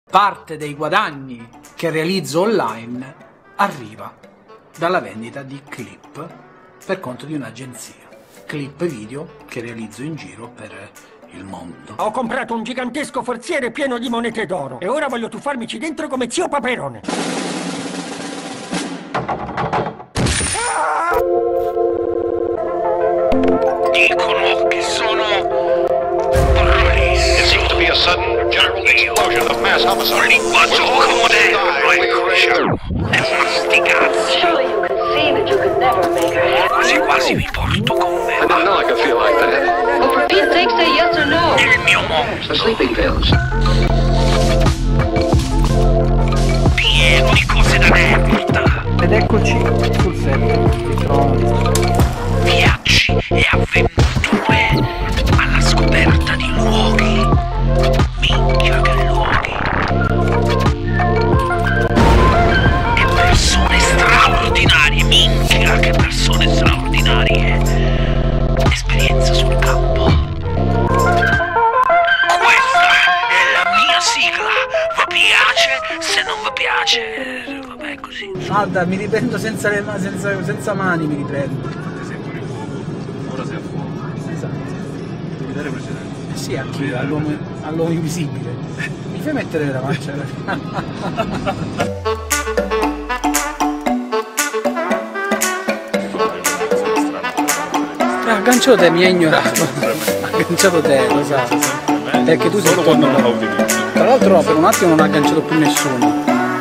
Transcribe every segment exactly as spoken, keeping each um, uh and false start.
Parte dei guadagni che realizzo online arriva dalla vendita di clip per conto di un'agenzia. Clip video che realizzo in giro per il mondo. Ho comprato un gigantesco forziere pieno di monete d'oro e ora voglio tuffarmici dentro come zio Paperone. Dicono che sono bravissimo. It seems to be a sudden general explosion of mass homicide. Linguaggio moderno e cruciale. È una sticazia. Quasi quasi mi porto con me. I don't know, I can feel like that. Well, for Pete's sake, say yes or no. Il mio mondo. The sleeping pills. Pieno di cose da merda. Ed eccoci sul set di Trono. Viaggi e avventure alla scoperta di luoghi. Minchia che luoghi. E persone straordinarie. Minchia che persone straordinarie. Esperienza sul campo. Questa è la mia sigla. Vi piace? Se non vi piace, vabbè così. Guarda, mi riprendo senza le mani, senza, senza mani mi riprendo. Ora sei a fuoco. Esatto. Devi dare precedente. Eh sì, a chi? All'uomo, all'uomo invisibile. Mi fai mettere la faccia? Ah, agganciato te, mi hai ignorato. Agganciato te, lo sai. Perché tu sei solo quando non la utilizzo. Tra l'altro per un attimo non ha agganciato più nessuno.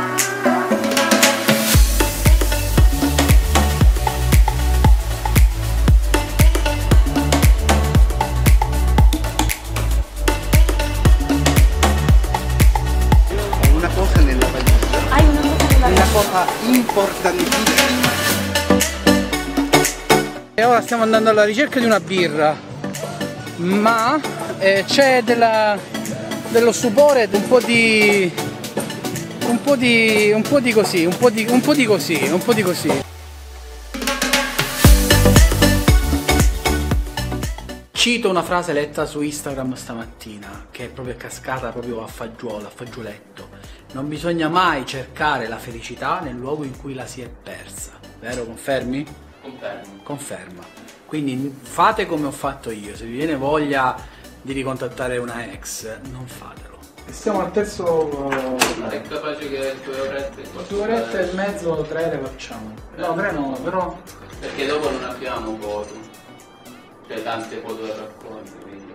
Una cosa nella valigia. Hai una cosa nella Una cosa importantissima. E ora stiamo andando alla ricerca di una birra, ma eh, c'è della, dello stupore, un po' di un po' di un po' di così, un po' di un po' di così, un po' di così. Cito una frase letta su Instagram stamattina, che è proprio cascata proprio a fagiolo, a fagioletto. Non bisogna mai cercare la felicità nel luogo in cui la si è persa. Vero, confermi? Confermo. Conferma. Quindi fate come ho fatto io, se vi viene voglia di ricontattare una ex, non fatelo. Siamo al terzo... È capace che due orette... due orette e mezzo, tre le facciamo. No, tre no, però... Perché dopo non abbiamo foto. Cioè tante foto da racconto, quindi...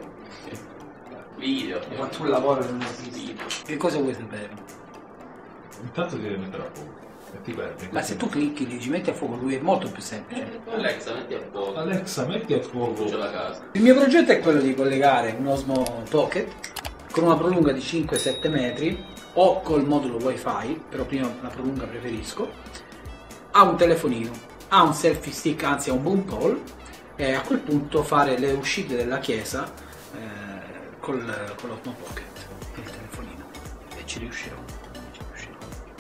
Video. Ma tu lavori non esiste. Che cosa vuoi sapere? Intanto ti devi mettere a fuoco. E ti perdi. Ma se tu clicchi e ci metti a fuoco lui è molto più semplice. Alexa, metti a fuoco. Alexa, metti a fuoco. C'è la casa. Il mio progetto è quello di collegare un Osmo Pocket con una prolunga di cinque sette metri o col modulo wifi, però prima la prolunga preferisco, a un telefonino, a un selfie stick, anzi a un boom pole, e a quel punto fare le uscite della chiesa eh, col, con l'Osmo Pocket e il telefonino, e ci riuscirò. Ci riuscirò.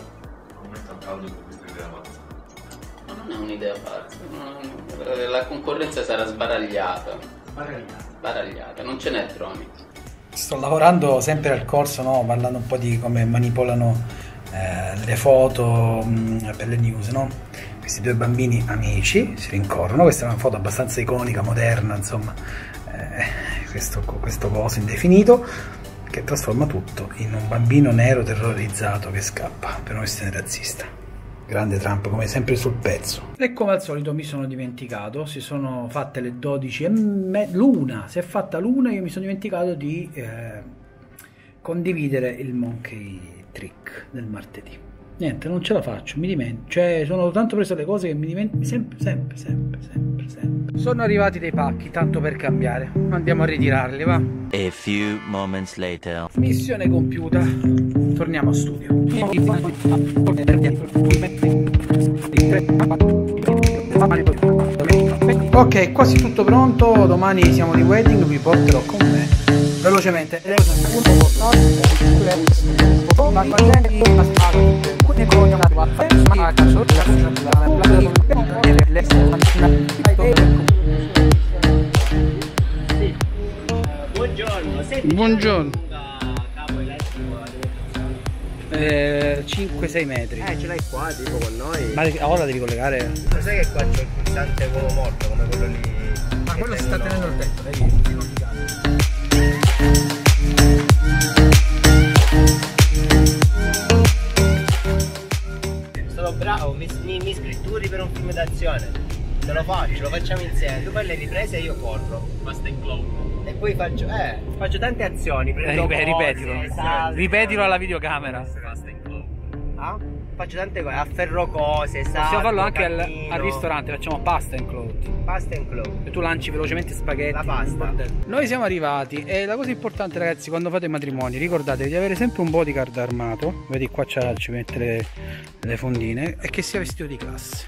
Caldo questa idea pazza. Ma non è un'idea pazza. No, la concorrenza sarà sbaragliata. Sbaragliata. Sbaragliata, non ce n'è droni. Sto lavorando sempre al corso, no? Parlando un po' di come manipolano eh, le foto mh, per le news, no? Questi due bambini amici si rincorrono, questa è una foto abbastanza iconica, moderna, insomma, eh, questo, questo coso indefinito che trasforma tutto in un bambino nero terrorizzato che scappa per una questione razzista. Grande Trump, come sempre sul pezzo. E come al solito mi sono dimenticato, si sono fatte le dodici e me- l'una, si è fatta l'una e io mi sono dimenticato di eh, condividere il Monkey Trick del martedì. Niente, non ce la faccio, mi dimentico, cioè sono tanto preso le cose che mi dimentico sempre, sempre, sempre, sempre, sempre. Sono arrivati dei pacchi, tanto per cambiare, andiamo a ritirarli, va? A few moments later. Missione compiuta, torniamo a studio. Ok, quasi tutto pronto, domani siamo di wedding, vi porterò con me. Velocemente. Buongiorno, senti, Buongiorno. capo elettrico. Eh, cinque sei metri. Eh, ce l'hai qua, tipo con noi. Ma ora devi collegare. Lo sai che qua c'è il pulsante uovo morto come quello lì? Ma quello si sta tenendo il tetto, vedi? Non ti cade. Sono bravo, mi, mi, mi scritturi per un film d'azione. Te lo faccio, lo facciamo insieme. Tu fai le riprese e io corro. Fast and Cloud. E poi faccio, eh, faccio tante azioni. Eh, ripet- ripetilo. Salto. Ripetilo alla videocamera. Fast and Cloud. Ah? Faccio tante cose, afferro cose, salto, Possiamo farlo anche al, cammino. al ristorante, facciamo pasta and cloud. Pasta and cloud. E tu lanci velocemente spaghetti. La pasta. Noi siamo arrivati e la cosa importante, ragazzi, quando fate i matrimoni, ricordatevi di avere sempre un bodyguard armato. Vedi qua ci mette le, le fondine e che sia vestito di classe.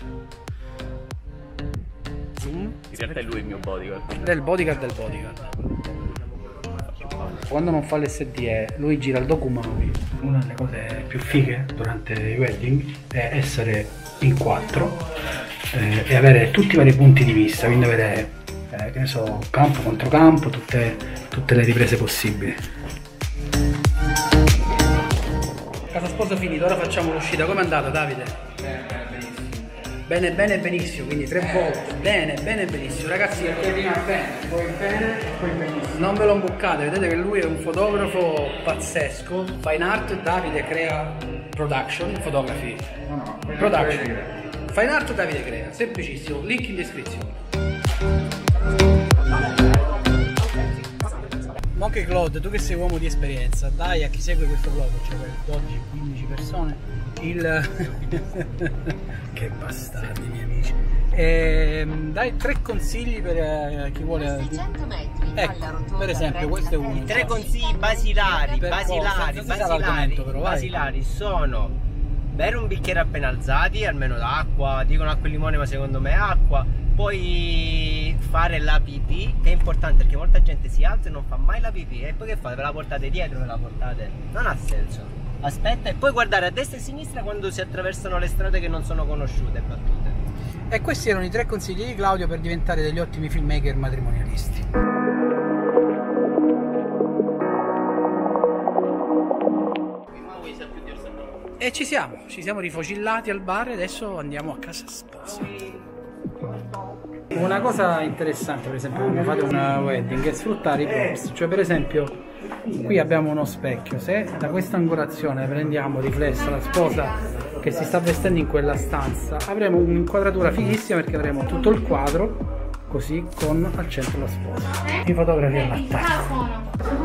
Zoom. In realtà è lui il mio bodyguard. Del bodyguard del bodyguard. Quando non fa l'S D E, lui gira il documovie. Una delle cose più fighe durante i wedding è essere in quattro eh, e avere tutti i vari punti di vista, quindi avere eh, che ne so, campo contro campo, tutte, tutte le riprese possibili. Casa sposa finita, ora facciamo l'uscita. Come è andata, Davide? Bene, bene, benissimo, quindi tre volte. Bene, bene, benissimo. Ragazzi, perché prima bene, poi bene, poi benissimo. Non ve lo imboccate, vedete che lui è un fotografo pazzesco. Fine art, Davide crea production, photography. No, no, production. Fine art, Davide crea, semplicissimo, link in descrizione. Ma anche Claude, tu che sei uomo di esperienza, dai a chi segue questo vlog, cioè per dodici quindici persone, il... che bastardi miei amici. E, dai tre consigli per eh, chi vuole... seicento metri ecco, per esempio questo è uno. Tre consigli basilari, Per basilari, cosa? basilari, Però, vai. basilari sono bere un bicchiere appena alzati, almeno d'acqua, dicono acqua e limone ma secondo me è acqua. Poi fare la pipì, che è importante perché molta gente si alza e non fa mai la pipì. E poi che fate? Ve la portate dietro, ve la portate? Non ha senso. Aspetta e poi guardare a destra e a sinistra quando si attraversano le strade che non sono conosciute e battute. E questi erano i tre consigli di Claudio per diventare degli ottimi filmmaker matrimonialisti. E ci siamo, ci siamo rifocillati al bar e adesso andiamo a casa sposa. Una cosa interessante, per esempio, quando fate una wedding è sfruttare i props, cioè per esempio qui abbiamo uno specchio, se da questa angolazione prendiamo riflessa la sposa che si sta vestendo in quella stanza, avremo un'inquadratura fighissima perché avremo tutto il quadro così con al centro la sposa. I fotografi all'attacco.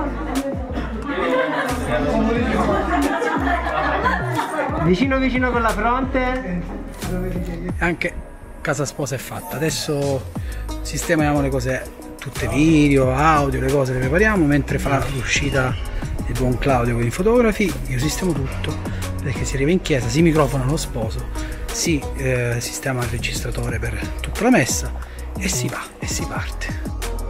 Vicino vicino con la fronte. Anche casa sposa è fatta, adesso sistemiamo le cose, tutte video, audio, le cose le prepariamo mentre fa l'uscita di buon Claudio con i fotografi. Io sistemo tutto perché si arriva in chiesa, si microfona lo sposo, si eh, sistema il registratore per tutta la messa e si va e si parte.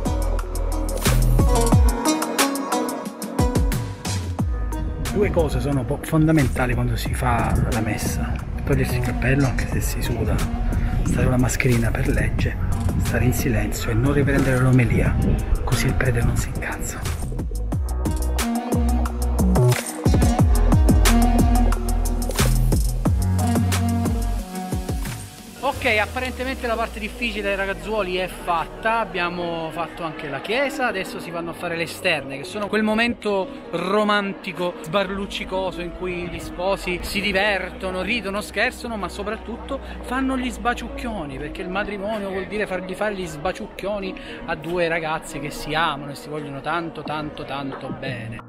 Due cose sono fondamentali quando si fa la messa: togliersi il cappello anche se si suda, stare con la mascherina per legge, stare in silenzio e non riprendere l'omelia, così il prete non si incazza. Ok, apparentemente la parte difficile dei ragazzuoli è fatta, abbiamo fatto anche la chiesa, adesso si vanno a fare le esterne, che sono quel momento romantico, sbarluccicoso in cui gli sposi si divertono, ridono, scherzano, ma soprattutto fanno gli sbaciucchioni, perché il matrimonio vuol dire fargli fare gli sbaciucchioni a due ragazze che si amano e si vogliono tanto tanto tanto bene.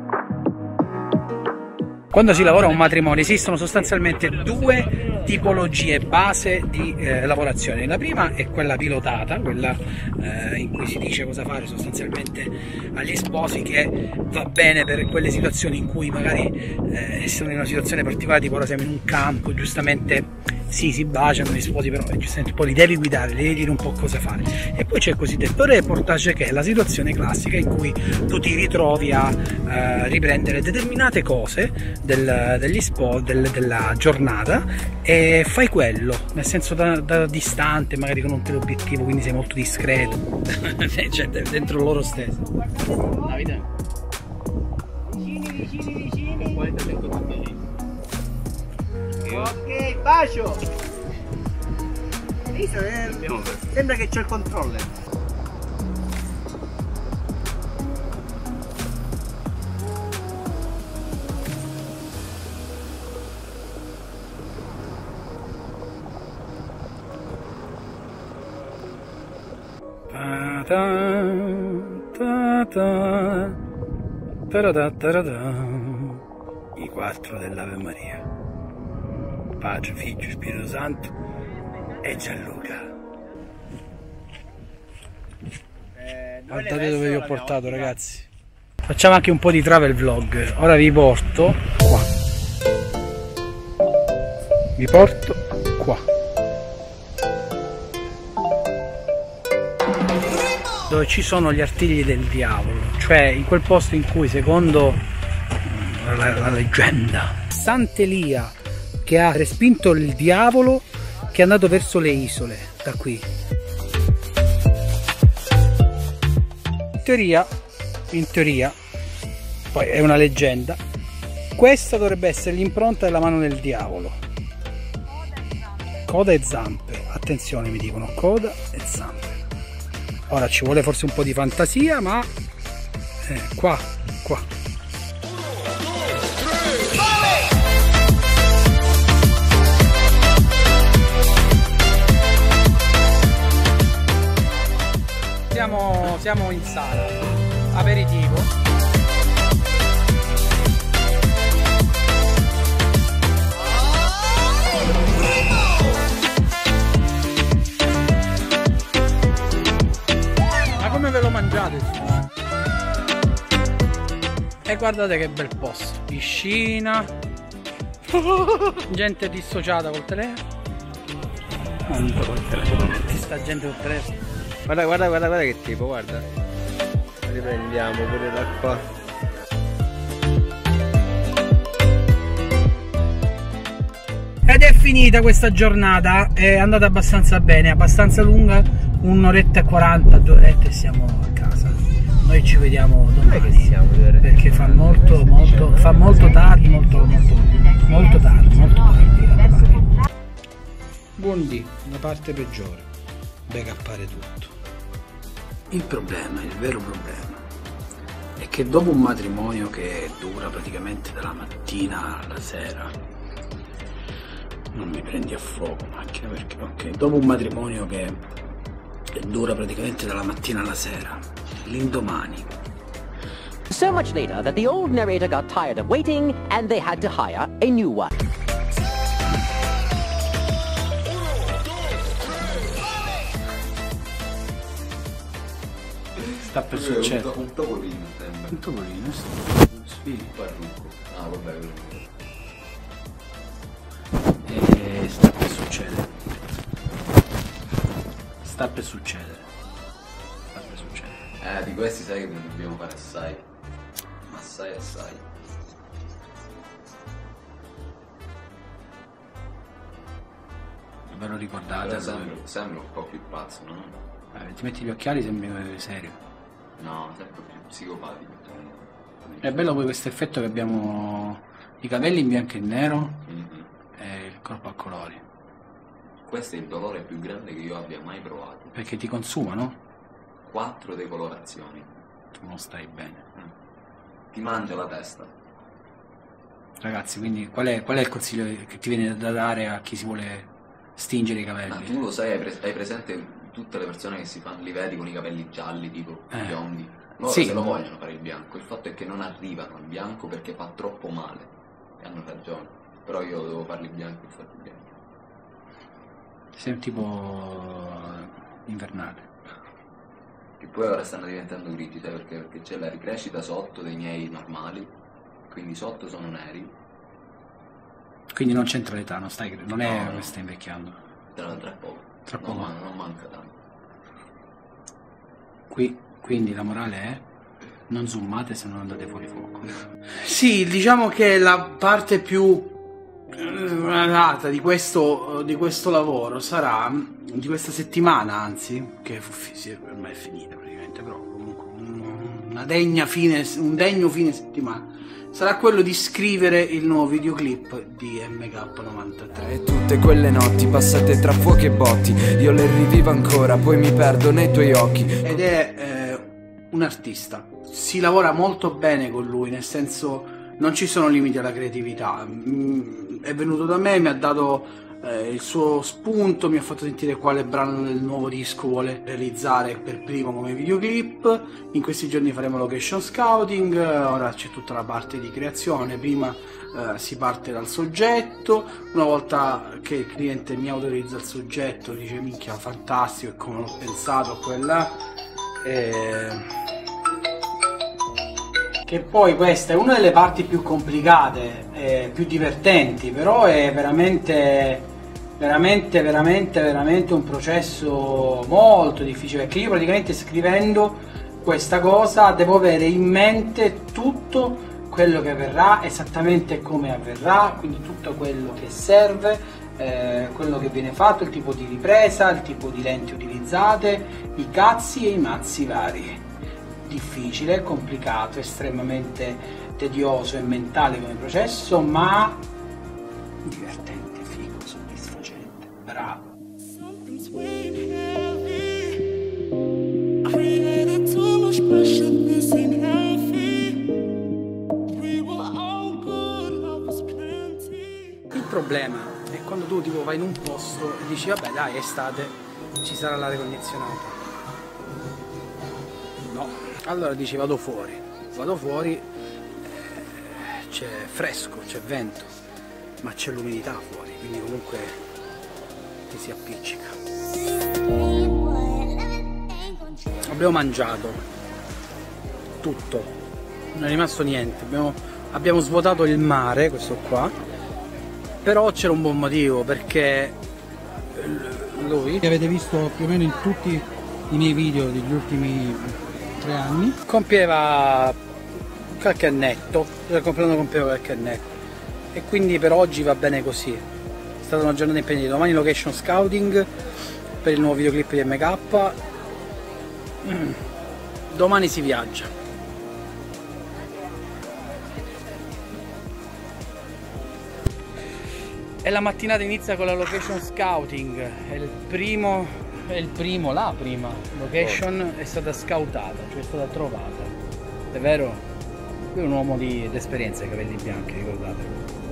Quando si lavora a un matrimonio esistono sostanzialmente due tipologie base di eh, lavorazione. La prima è quella pilotata, quella eh, in cui si dice cosa fare sostanzialmente agli sposi, che va bene per quelle situazioni in cui magari eh, sono in una situazione particolare, tipo ora siamo in un campo, giustamente sì, si baciano gli sposi, però giustamente poi li devi guidare, li devi dire un po' cosa fare. E poi c'è il cosiddetto reportage, che è la situazione classica in cui tu ti ritrovi a eh, riprendere determinate cose del, degli spo, del, della giornata e fai quello, nel senso da, da distante, magari con un teleobiettivo, quindi sei molto discreto, cioè dentro loro stesso. Davide? Vicini, vicini, vicini. Ok, bacio! Visto, eh, sembra che c'è il controller. Ta ta ta ta ta ta. I quattro dell'Ave Maria, Padre, Figlio, Spirito Santo e Gianluca. Eh, Guardate dove vi ho portato, ragazzi. Facciamo anche un po' di travel vlog. Ora vi porto qua. Vi porto qua. Dove ci sono gli artigli del diavolo, cioè in quel posto in cui, secondo la, la leggenda, Sant'Elia, che ha respinto il diavolo, che è andato verso le isole, da qui. In teoria, in teoria, poi è una leggenda, questa dovrebbe essere l'impronta della mano del diavolo. Coda e zampe, attenzione, mi dicono coda e zampe. Ora ci vuole forse un po' di fantasia, ma eh, qua, qua. Siamo, siamo in sala, aperitivo. Come ve lo mangiate il sushi? E guardate che bel posto, piscina, gente dissociata col telefono. Non col telefono, sta gente col telefono. Guarda, guarda, guarda, guarda che tipo, guarda. Riprendiamo pure da qua. Ed è finita questa giornata, è andata abbastanza bene, abbastanza lunga, un'oretta e quaranta, due orette e siamo a casa. Noi ci vediamo domani, che siamo, perché fa molto, molto, fa molto tardi, molto, molto, molto tardi, molto tardi. Buondì, la parte peggiore, backuppare tutto. Il problema, il vero problema, è che dopo un matrimonio che dura praticamente dalla mattina alla sera, non mi prendi a fuoco macchina, perché ok, dopo un matrimonio che, che dura praticamente dalla mattina alla sera, l'indomani. So much later that the old narrator got tired of waiting and they had to hire a new one. Sta per succedere. Un topolino sembra. Un topolino, sì. Un parrucco. Ah, vabbè, e sta per succedere. Sta per succedere. Sta per succedere. Eh, di questi sai che ne dobbiamo fare assai. Assai, assai. Ve lo ricordate? Sembra, sembra un po' più pazzo, no? Eh, ti metti gli occhiali, sembri serio. No, sempre più psicopatico. È bello poi questo effetto che abbiamo i capelli in bianco e nero mm-hmm. e il corpo a colori. Questo è il dolore più grande che io abbia mai provato. Perché ti consumano? Quattro decolorazioni. Tu non stai bene. Mm. Ti mangia la testa. Ragazzi, quindi qual è, qual è il consiglio che ti viene da dare a chi si vuole stingere i capelli? Ma tu lo sai, hai, pres hai presente tutte le persone che si fanno, li vedi con i capelli gialli, tipo eh. biondi? Loro sì. se lo vogliono fare il bianco, il fatto è che non arrivano al bianco perché fa troppo male. E hanno ragione. Però io devo farli bianco e farli bianco. Sei un tipo invernale. Che poi ora stanno diventando grigi, sai perché? Perché c'è la ricrescita sotto dei miei normali, quindi sotto sono neri. Quindi non c'entra l'età, non stai non è no, che no. stai invecchiando. Tra, tra poco. Tra poco. Non, non manca tanto. Qui, quindi la morale è: non zoomate se non andate fuori fuoco. Sì, diciamo che la parte più nata di questo, di questo lavoro sarà, di questa settimana anzi, che per me è finita praticamente, però comunque una degna fine, un degno fine settimana, sarà quello di scrivere il nuovo videoclip di M K novantatré. E tutte quelle notti passate tra fuochi e botti, io le rivivo ancora, poi mi perdo nei tuoi occhi. Ed è eh, un artista, si lavora molto bene con lui, nel senso non ci sono limiti alla creatività. Mm, è venuto da me, mi ha dato eh, il suo spunto, mi ha fatto sentire quale brano del nuovo disco vuole realizzare per primo come videoclip. In questi giorni faremo location scouting, ora c'è tutta la parte di creazione, prima eh, si parte dal soggetto, una volta che il cliente mi autorizza il soggetto dice minchia fantastico, è come l'ho pensato a quella, e... che poi questa è una delle parti più complicate, eh, più divertenti, però è veramente, veramente, veramente, veramente un processo molto difficile, perché io praticamente scrivendo questa cosa devo avere in mente tutto quello che avverrà, esattamente come avverrà, quindi tutto quello che serve, eh, quello che viene fatto, il tipo di ripresa, il tipo di lenti utilizzate, i cazzi e i mazzi vari. Difficile, complicato, estremamente tedioso e mentale come processo, ma divertente, figo, soddisfacente, bravo. Il problema è quando tu tipo vai in un posto e dici vabbè dai, è estate, ci sarà l'aria condizionata. No. Allora dici vado fuori, vado fuori, eh, c'è fresco, c'è vento, ma c'è l'umidità fuori, quindi comunque ti si appiccica. Abbiamo mangiato tutto, non è rimasto niente, abbiamo, abbiamo svuotato il mare, questo qua, però c'era un buon motivo, perché lui, che avete visto più o meno in tutti i miei video degli ultimi tre anni, compieva qualche annetto, il compleanno compieva qualche annetto, e quindi per oggi va bene così. È stata una giornata impegnativa. Domani location scouting per il nuovo videoclip di M K. Mm. Domani si viaggia. E la mattinata inizia con la location scouting. È il primo È il primo, la prima location è stata scoutata, cioè è stata trovata. È vero? Lui è un uomo di esperienza, i capelli bianchi, ricordate.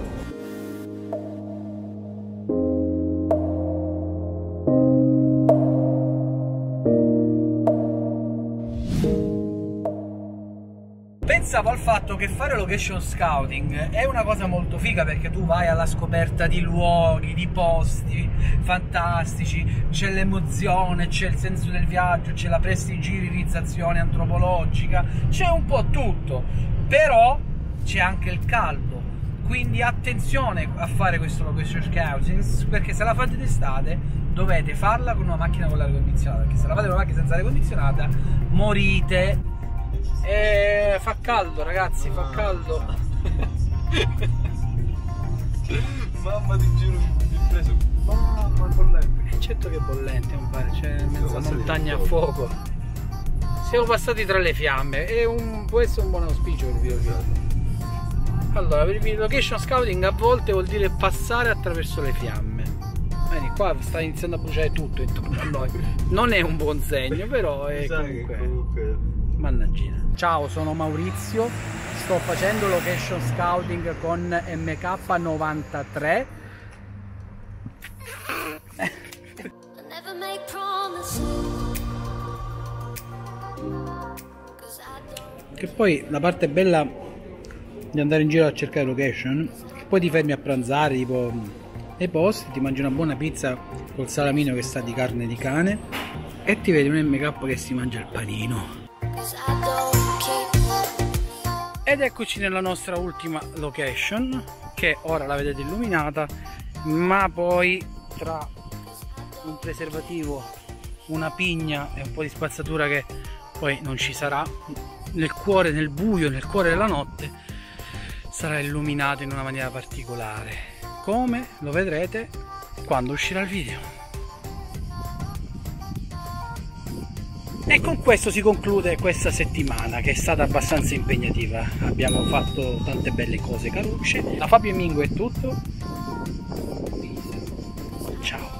Pensavo al fatto che fare location scouting è una cosa molto figa, perché tu vai alla scoperta di luoghi, di posti fantastici, c'è l'emozione, c'è il senso del viaggio, c'è la prestigirizzazione antropologica, c'è un po' tutto, però c'è anche il caldo, quindi attenzione a fare questo location scouting, perché se la fate d'estate dovete farla con una macchina con l'aria condizionata, perché se la fate con una macchina senza aria condizionata morite. E fa caldo ragazzi, fa caldo. Mamma ti giuro, mi ho preso. Mamma, bollente. Certo che bollente, un pare, c'è mezza montagna a fuoco. Siamo passati tra le fiamme e un, può essere un buon auspicio per il videogioco. Allora, per il location scouting a volte vuol dire passare attraverso le fiamme. Vedi, qua sta iniziando a bruciare tutto intorno a noi. Non è un buon segno, però è comunque... comunque... Mannaggina. Ciao, sono Maurizio, sto facendo location scouting con M K novantatré. Che poi la parte bella di andare in giro a cercare location, che poi ti fermi a pranzare tipo nei posti, ti mangi una buona pizza col salamino che sa di carne di cane e ti vedi un M K che si mangia il panino. Ed eccoci nella nostra ultima location, che ora la vedete illuminata, ma poi tra un preservativo, una pigna e un po' di spazzatura che poi non ci sarà, nel cuore, nel buio, nel cuore della notte sarà illuminato in una maniera particolare. Come lo vedrete quando uscirà il video. E con questo si conclude questa settimana, che è stata abbastanza impegnativa. Abbiamo fatto tante belle cose carucce. Da Fabio e Mingo è tutto. Ciao.